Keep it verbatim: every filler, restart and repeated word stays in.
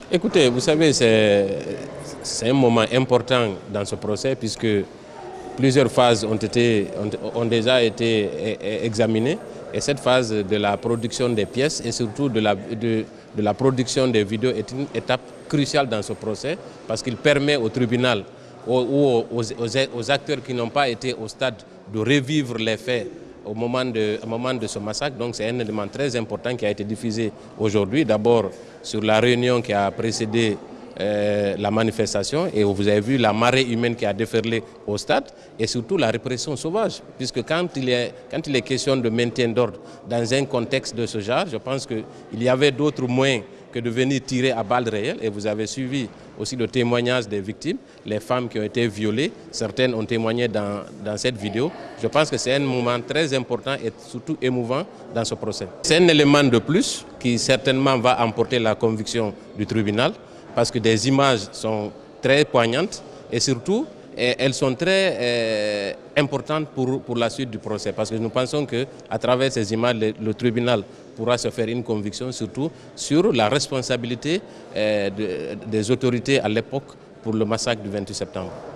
Écoutez, vous savez, c'est un moment important dans ce procès puisque plusieurs phases ont, été, ont, ont déjà été examinées. Et cette phase de la production des pièces et surtout de la, de, de la production des vidéos est une étape cruciale dans ce procès parce qu'il permet au tribunal ou aux, aux, aux acteurs qui n'ont pas été au stade de revivre les faits au moment de, au moment de ce massacre. Donc c'est un élément très important qui a été diffusé aujourd'hui. D'abord sur la réunion qui a précédé euh, la manifestation et vous avez vu la marée humaine qui a déferlé au stade et surtout la répression sauvage. Puisque quand il est, quand il est question de maintien d'ordre dans un contexte de ce genre, je pense qu'il y avait d'autres moyens que de venir tirer à balles réelles. Et vous avez suivi aussi le témoignage des victimes, les femmes qui ont été violées. Certaines ont témoigné dans, dans cette vidéo. Je pense que c'est un moment très important et surtout émouvant dans ce procès. C'est un élément de plus qui certainement va emporter la conviction du tribunal parce que des images sont très poignantes et surtout et elles sont très euh, importantes pour, pour la suite du procès parce que nous pensons qu'à travers ces images, le, le tribunal pourra se faire une conviction surtout sur la responsabilité euh, de, des autorités à l'époque pour le massacre du vingt-huit septembre.